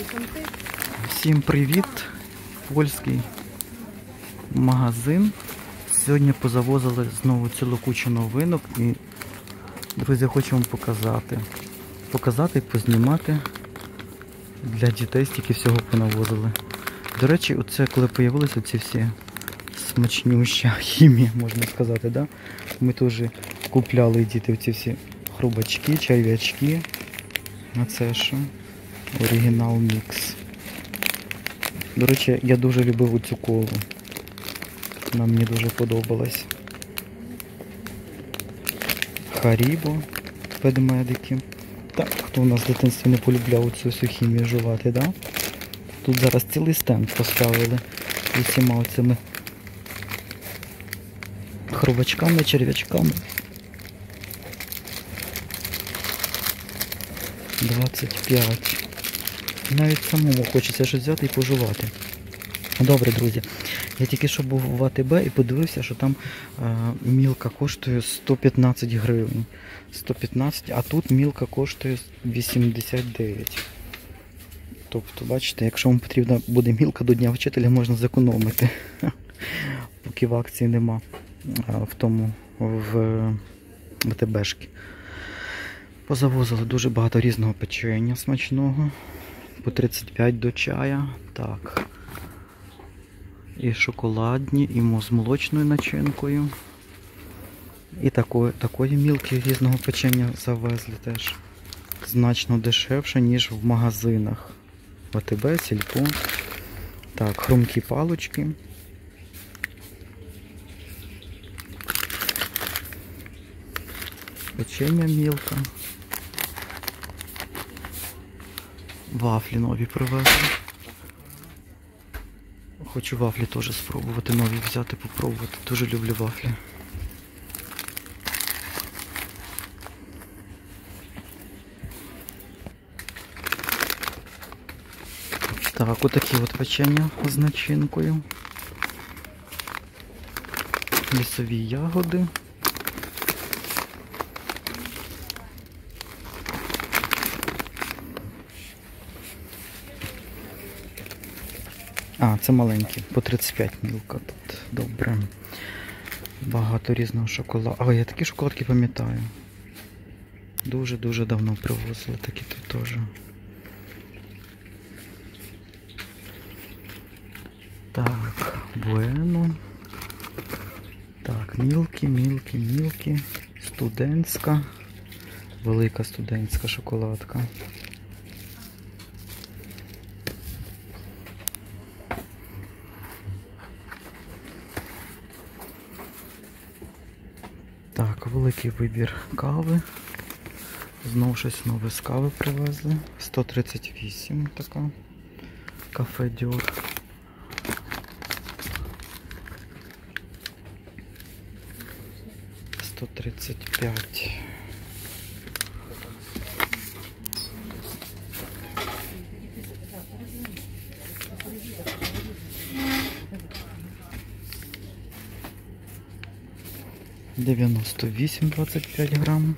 Всім привіт! Польський магазин. Сьогодні позавозили знову цілу кучу новинок і, друзі, хочу вам показати і познімати. Для дітей стільки всього понавозили. До речі, оце коли з'явилися ці всі смачнюща хімія, можна сказати, да? Ми теж купляли діти ці всі хрубачки, черв'ячки. А це що? Оригінал мікс. До речі, я дуже любив цю колу. Вона мені дуже подобалась. Харібо, ведмедики. Так, хто у нас в дитинстві не полюбляв цю всю хімію жувати, да? Тут зараз цілий стенд поставили з усіма оцими хрубачками, черв'ячками. 25. Навіть самому хочеться щось взяти і пожувати. Добре, друзі. Я тільки що був в АТБ і подивився, що там мілка коштує 115 гривень. 115, а тут мілка коштує 89. Тобто, бачите, якщо вам потрібна буде мілка до Дня вчителя, можна зекономити. Поки в акції нема в АТБшки. Позавозили дуже багато різного печення смачного. По 35 до чая. Так. І шоколадні, і з молочною начинкою. І такої мілки різного печення завезли теж. Значно дешевше, ніж в магазинах. В АТБ, Сільпо. Так, хрумкі палочки. Печення мілка. Вафлі нові привезли. Хочу вафлі теж спробувати, нові взяти, попробувати. Дуже люблю вафлі. Так, отакі от печення з начинкою. Лісові ягоди. А, це маленькі, по 35 мілка тут. Добре. Багато різного шоколаду. А, я такі шоколадки пам'ятаю. Дуже-дуже давно привозили такі тут теж. Так, Bueno. Так, мілкі. Студентська. Велика студентська шоколадка. Так, великий вибір кави. Знову щось нове з кави привезли. 138 така. Кафе Дьор. $135. $98, 25 грам.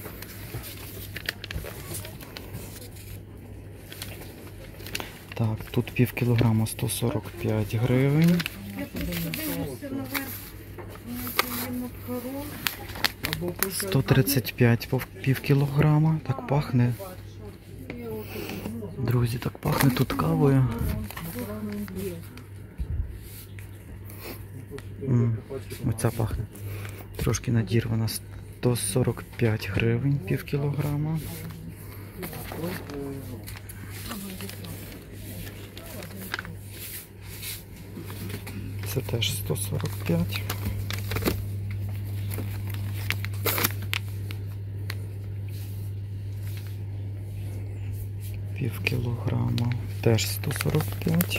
Так, тут пів кілограма 145 гривень. 135 по пів кілограма. Так пахне. Друзі, так пахне тут кавою. Оця пахне. Трошки надірвана. 145 гривень пів кілограма. Це теж 145. Пів кілограма. Теж 145.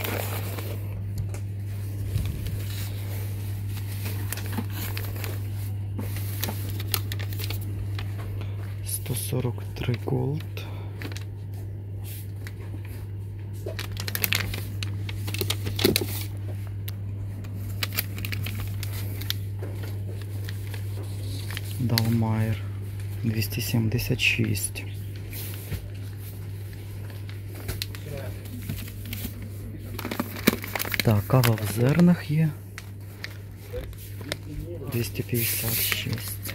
$143 Gold. Далмайер 276. Так, кава в зернах є. 256.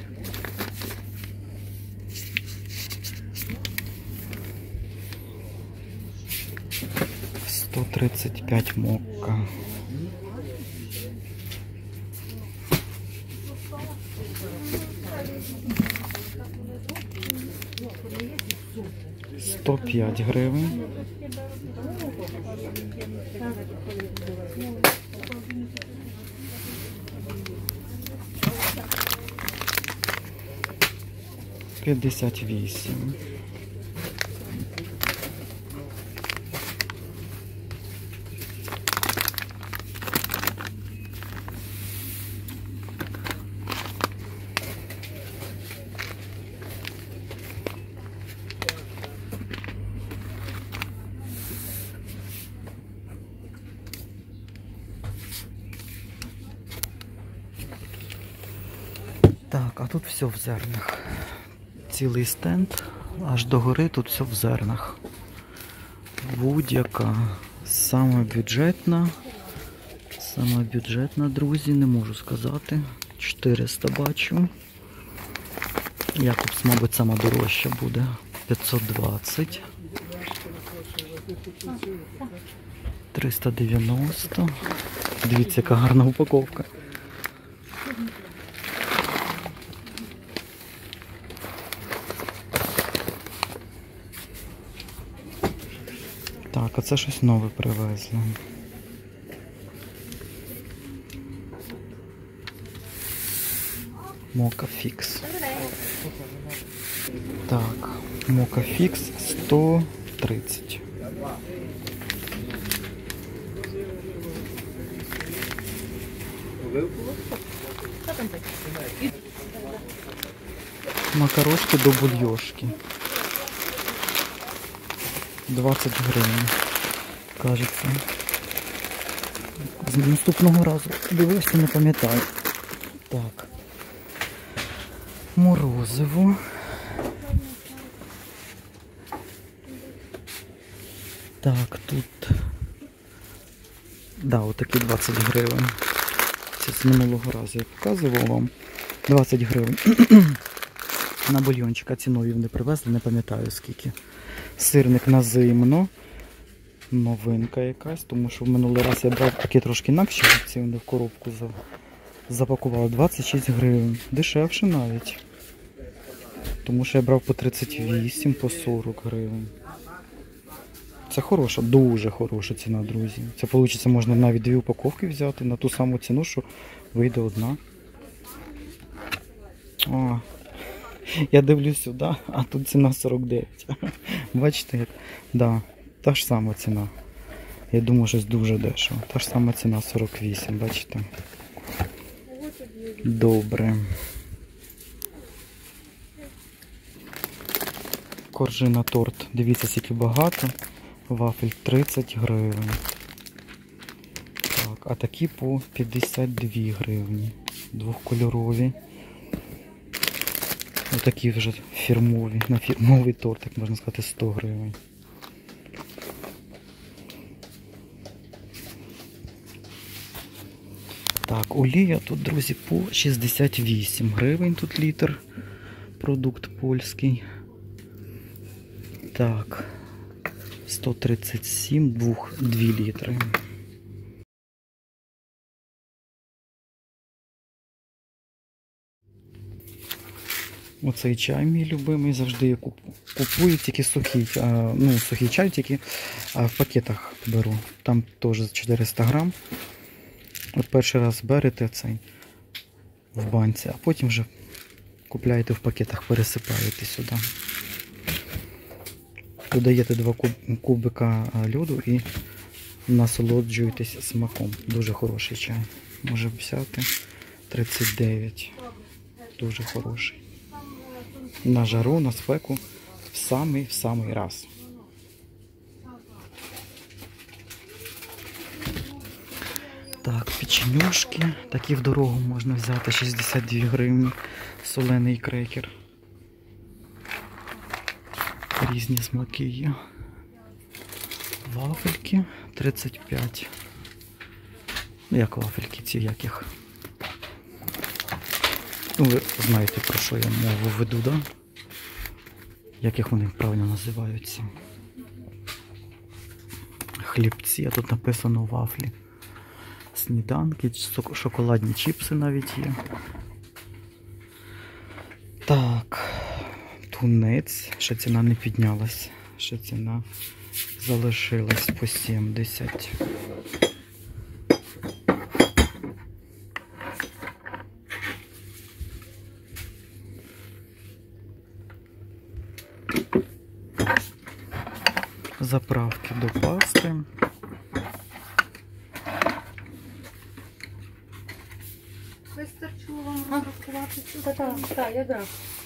$135 мокка. $105. 58. Так, а тут все в зернах. Цілий стенд, аж до гори тут все в зернах. Будь-яка. Саме бюджетна, друзі, не можу сказати. 400 бачу. Якобс, мабуть, сама дорожча буде. 520. 390. Дивіться, яка гарна упаковка. Так, а це щось нове привезли. Мока Фікс. Так, Мока Фікс 130. Макарошки до бульйошки. 20 гривень, кажеться. З наступного разу дивився, не пам'ятаю. Так. Морозиво. Так, тут... Да, отакі 20 гривень. Це з минулого разу я показував вам. 20 гривень. На бульйончика цінові вони привезли, не пам'ятаю скільки. Сирник на зимно. Новинка якась, тому що в минулий раз я брав такі трошки інакші, ці вони в коробку запакував. 26 гривень. Дешевше навіть. Тому що я брав по 38, по 40 гривень. Це хороша, дуже хороша ціна, друзі. Це вийде, можна навіть 2 упаковки взяти на ту саму ціну, що вийде одна. О, я дивлюсь сюди, а тут ціна 49. Бачите, як? Да, та ж сама ціна. Я думаю, щось дуже дешево. Та ж сама ціна 48, бачите? Добре. Коржина торт. Дивіться, скільки багато. Вафель 30 гривень. Так, а такі по 52 гривні. Двохкольорові. Отакі вже фірмові. На фірмовий торт, як можна сказати, 100 гривень. Так, олія тут, друзі, по 68 гривень тут літр. Продукт польський. Так, 137, 2 літри. Оцей чай мій любимий, завжди я купую, тільки сухий, сухий чай тільки в пакетах беру. Там теж 400 грам. От перший раз берете цей в банці, а потім вже купляєте в пакетах, пересипаєте сюди. Додаєте 2 кубика льоду і насолоджуєтесь смаком. Дуже хороший чай. Може взяти 39. Дуже хороший. На жару, на спеку в самий раз. Так, печенюшки. Такі в дорогу можна взяти. 62 гривні. Солений крекер. Різні смаки є. Вафельки 35. Ну, як вафельки ці, яких. Ну, ви знаєте, про що я мову веду, да? Яких вони правильно називаються. Хлібці, а тут написано вафлі. Сніданки, шоколадні чіпси навіть є. Так, тунець, ще ціна не піднялась, ще ціна залишилась по 70. Заправки до пасти. Вистачило вам розрахувати цю? Так, якраз.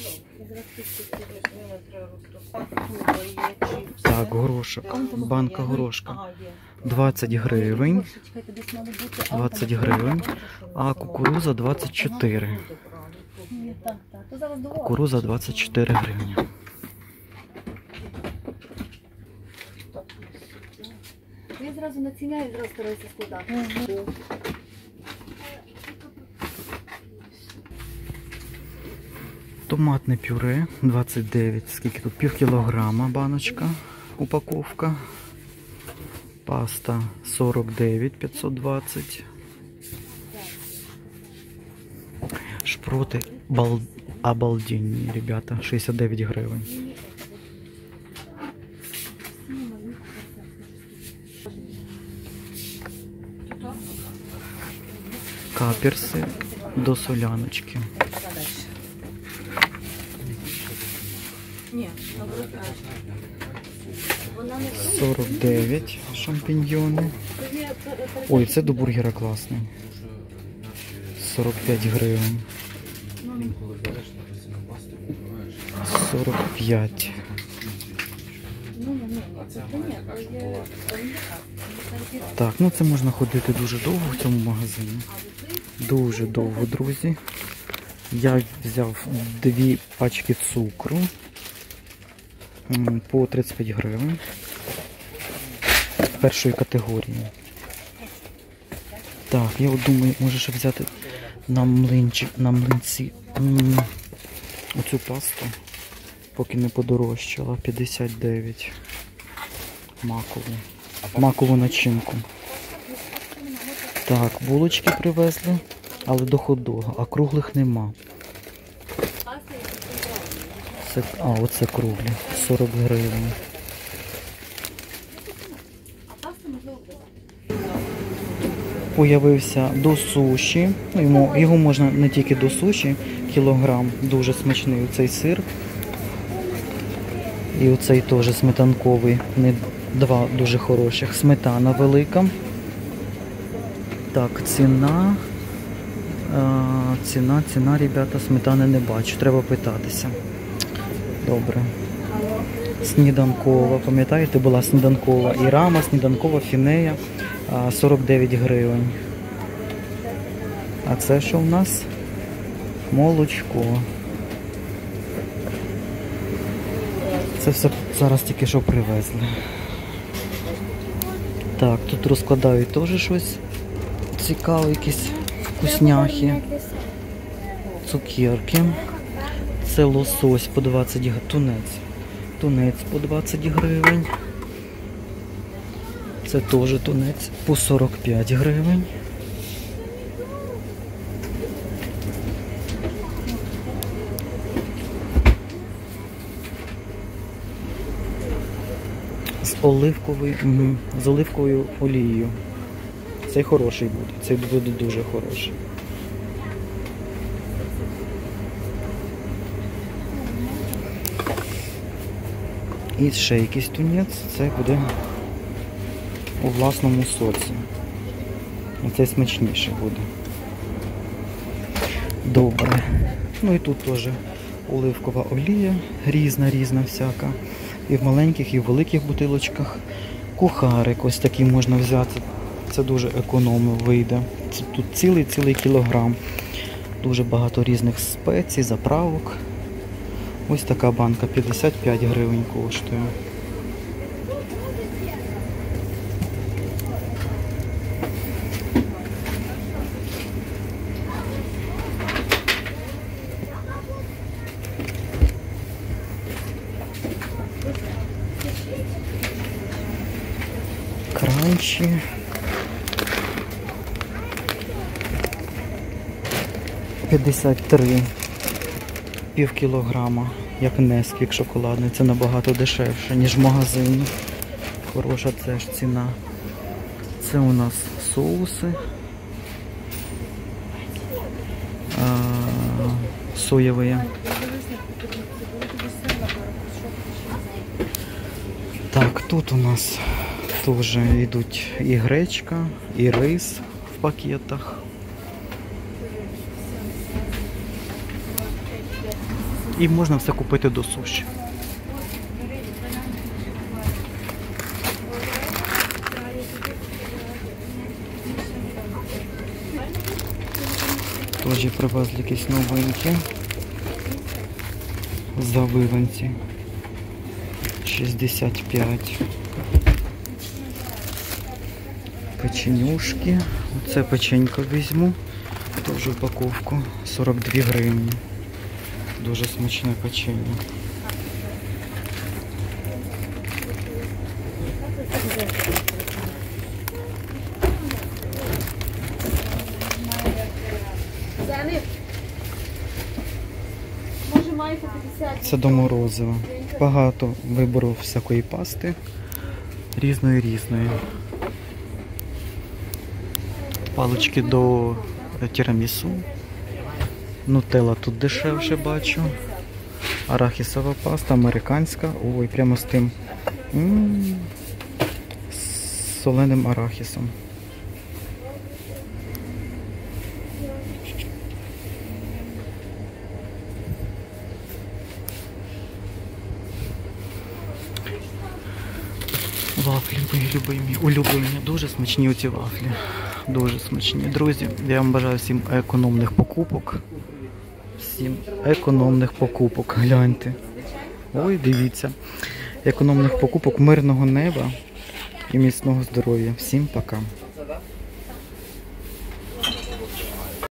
Так, горошок. Банка горошка. 20 гривень. 20 гривень. А кукуруза 24. Кукуруза 24 гривні. Я зразу націняю, зразу стараюся складати. Томатне пюре 29. Скільки тут? Пів кілограма баночка. Упаковка. Паста 49 520. Шпроти обалденні, ребята. 69 гривень. Каперси до соляночки. 49 шампіньйони. Ой, це до бургера класний. 45 гривень. 45. Так, ну це можна ходити дуже довго в цьому магазині. Дуже довго, друзі. Я взяв 2 пачки цукру по 35 гривень першої категорії. Так, я от думаю, може ще взяти на млинці оцю пасту, поки не подорожчала. 59 макову начинку. Так, булочки привезли, але до хот-дога, а круглих нема. Оце круглі, 40 гривень. Появився до суші. Його можна не тільки до суші, кілограм, дуже смачний цей сир. І оцей теж сметанковий, два дуже хороших. Сметана велика. Так, ціна, ребята, сметани не бачу, треба питатися. Добре. Сніданкова, пам'ятаєте, була сніданкова і рама, сніданкова фінея, 49 гривень. А це що у нас? Молочко. Це все зараз тільки що привезли. Так, тут розкладають теж щось цікаве, якісь вкусняхи. Цукерки. Це лосось по 20 гривень. Тунець по 20 гривень. Це теж тунець по 45 гривень. З оливковою олією. Цей хороший буде. Цей буде дуже хороший. І ще якийсь тунець. Це буде у власному соці. Оцей смачніше буде. Добре. Ну і тут теж оливкова олія. Різна всяка. І в маленьких, і в великих бутилочках. Кухарик ось такий можна взяти. Це дуже економно вийде. Це тут цілий кілограм. Дуже багато різних спецій, заправок. Ось така банка 55 гривень коштує. Кранчі. $53. Пів кілограма, як Несквік шоколадний. Це набагато дешевше, ніж в магазині. Хороша теж ціна. Це у нас соуси. Соєві. Так, тут у нас теж йдуть і гречка, і рис в пакетах. І можна все купити до суші. Теж привезли якісь новинки. Завиванці. 65. Печенюшки. Оце печенько візьму. Теж упаковку. 42 гривні. Дуже смачне печення. Це до морозива. Багато вибору всякої пасти. Різної. Палички до тірамісу. Нутелла тут дешевше бачу. Арахісова паста, американська. Ой, прямо з тим з соленим арахісом. Вафлі мої любимі, улюблені. Дуже смачні оці вафлі. Дуже смачні. Друзі, я вам бажаю всім економних покупок. Всім економних покупок. Гляньте. Ой, дивіться. Економних покупок, мирного неба і міцного здоров'я. Всім пока.